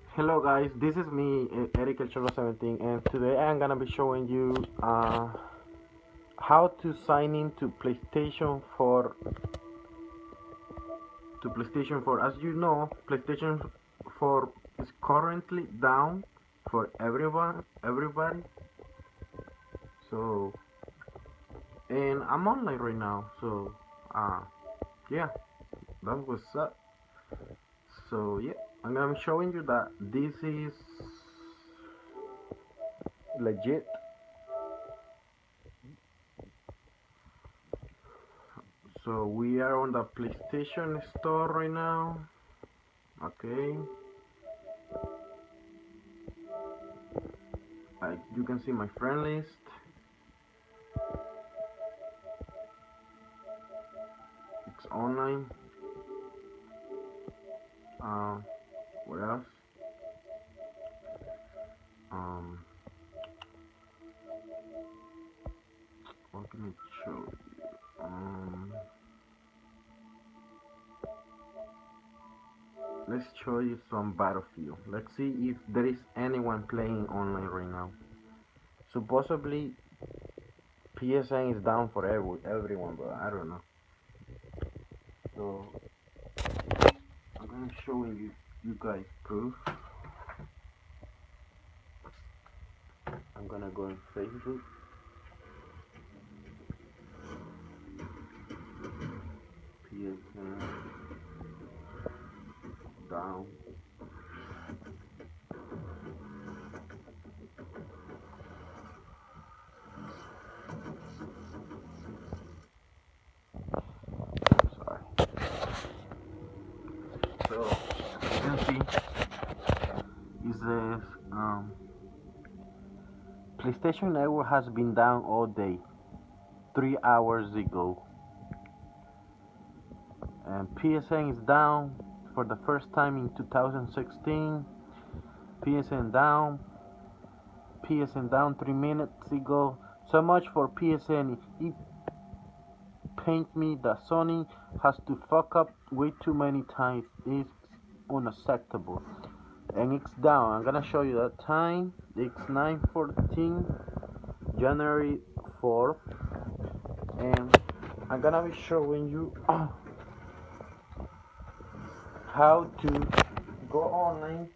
Hello guys, this is me, Eric 17, and today I'm gonna be showing you how to sign in to PlayStation 4. As you know, PlayStation 4 is currently down for everybody. So, and I'm online right now. So, yeah, that's what's up. So yeah, I'm gonna be showing you that this is legit. So we are on the PlayStation Store right now. Okay, you can see my friend list. It's online. Uh, what else? Um, what can I show you? Let's show you some Battlefield. Let's see if there is anyone playing online right now. Supposedly PSN is down for everyone, but I don't know. So I'm gonna show you guys proof. I'm gonna go in Facebook. PSN down. Sorry. So you can see it says PlayStation Network has been down all day, 3 hours ago, and PSN is down for the first time in 2016. PSN down. PSN down 3 minutes ago. So much for PSN. It pains me that Sony has to fuck up way too many times. It's unacceptable. And it's down. I'm gonna show you that time. It's 9:14, January 4th, and I'm gonna be showing you how to go online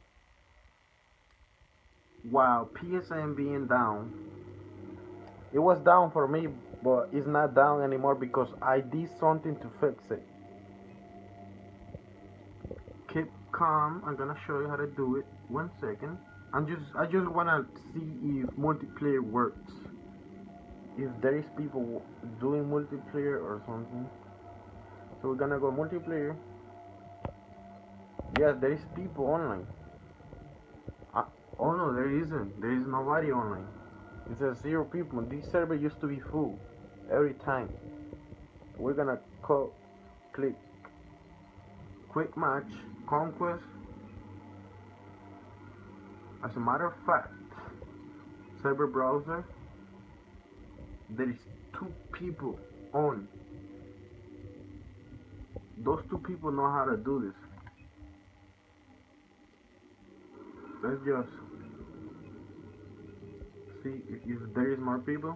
while PSN being down. It was down for me, but it's not down anymore because I did something to fix it. Keep calm. I'm gonna show you how to do it. 1 second. I just wanna see if multiplayer works. If there is people doing multiplayer or something. So we're gonna go multiplayer. Yes, there is people online. Oh no, there isn't. There is nobody online. It says 0 people. This server used to be full every time. We're gonna click quick match conquest. As a matter of fact, server browser, there is 2 people on. Those 2 people know how to do this. Let's just see if there is more people.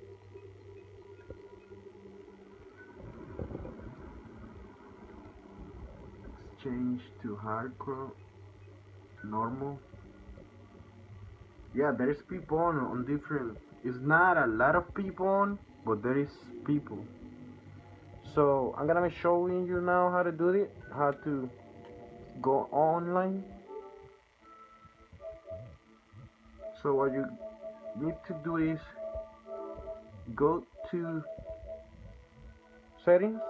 Let's change to hardcore, normal. Yeah, there is people on different. It's not a lot of people on, but there is people. So I'm gonna be showing you now how to do it, how to go online. So what you need to do is go to settings,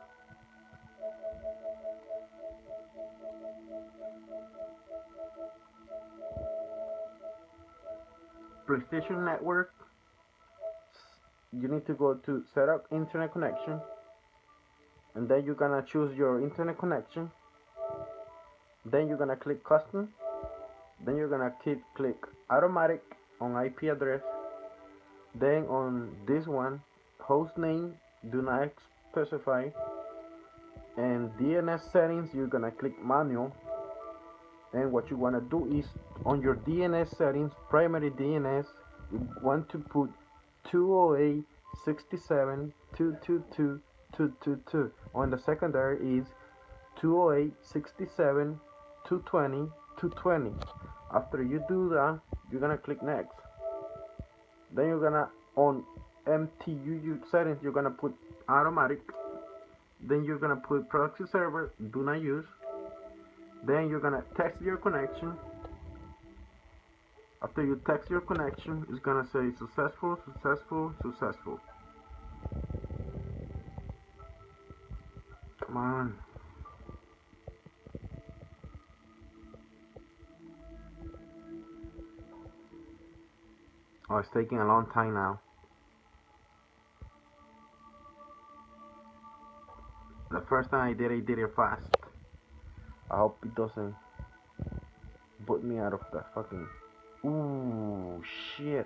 PlayStation Network. You need to go to set up internet connection, and then you're gonna choose your internet connection. Then you're gonna click custom. Then you're gonna click automatic on IP address. Then on this one, host name, do not specify. And DNS settings, you're gonna click manual. And what you want to do is on your DNS settings, primary DNS, you want to put 208.67.222.222. On the secondary is 208.67.220.220. After you do that, you're gonna click next. Then you're gonna on MTU settings, you're gonna put automatic. Then you're gonna put proxy server, do not use. Then you're gonna text your connection. After you text your connection, it's gonna say successful, successful, successful. Come on. Oh, it's taking a long time now. The first time I did it fast. I hope it doesn't put me out of the fucking... Ooh, shit.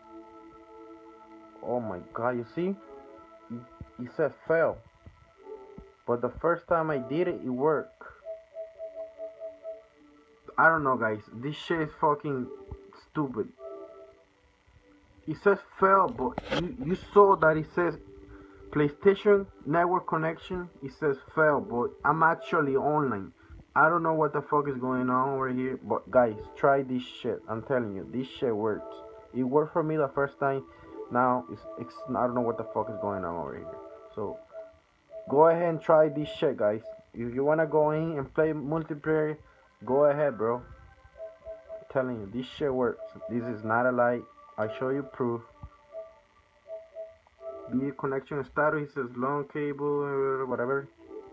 Oh my god, you see? It said fail. But the first time I did it, it worked. I don't know, guys. This shit is fucking stupid. It says fail, but you saw that it says PlayStation network connection. It says fail, but I'm actually online. I don't know what the fuck is going on over here, but guys, try this shit. I'm telling you, this shit works. It worked for me the first time. Now it's I don't know what the fuck is going on over here. So go ahead and try this shit, guys. If you wanna go in and play multiplayer, go ahead, bro. I'm telling you, this shit works. This is not a lie. I show you proof. Be connection status, it says long cable, whatever.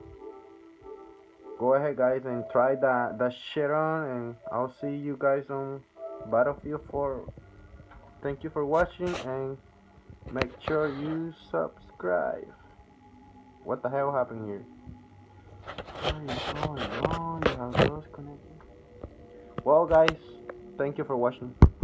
Go ahead, guys, and try that shit on, and I'll see you guys on Battlefield 4. Thank you for watching, and make sure you subscribe. What the hell happened here? What is going on? You have those connected. Well, guys, thank you for watching.